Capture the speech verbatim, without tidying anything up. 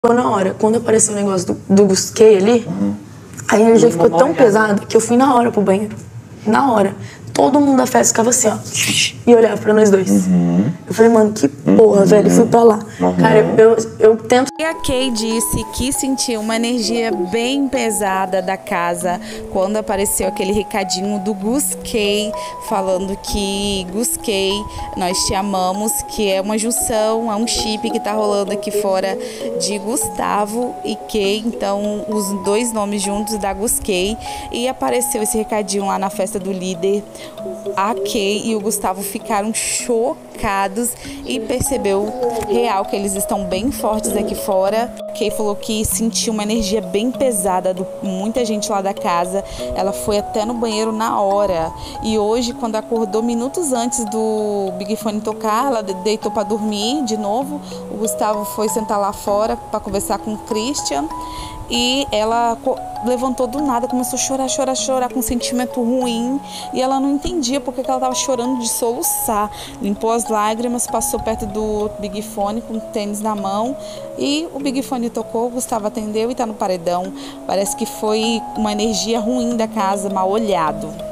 na hora. Quando apareceu o negócio do, do Gusquei ali, uhum. a energia ficou tão pesada que eu fui na hora pro banheiro. Na hora. Todo mundo da festa ficava assim, ó. E olhava pra nós dois. Uhum. Eu falei, mano, que porra, uhum. velho. Eu fui pra lá. Uhum. Cara, eu, eu, eu tento... E a Kay disse que sentiu uma energia bem pesada da casa quando apareceu aquele recadinho do Gusquei, falando que Gusquei, nós te amamos, que é uma junção, é um chip que tá rolando aqui fora de Gustavo e Kay, então os dois nomes juntos da Gusquei. E apareceu esse recadinho lá na festa do líder. A Kay e o Gustavo ficaram chocados e percebeu real que eles estão bem fortes aqui fora. Kay falou que sentiu uma energia bem pesada de muita gente lá da casa. Ela foi até no banheiro na hora. E hoje, quando acordou minutos antes do Big Fone tocar, ela deitou para dormir de novo. O Gustavo foi sentar lá fora para conversar com o Christian. E ela levantou do nada, começou a chorar, chorar, chorar, com um sentimento ruim. E ela não entendia porque ela estava chorando de soluçar. Limpou as lágrimas, passou perto do Big Fone com o tênis na mão. E o Big Fone tocou, o Gustavo atendeu e está no paredão. Parece que foi uma energia ruim da casa, mal olhado.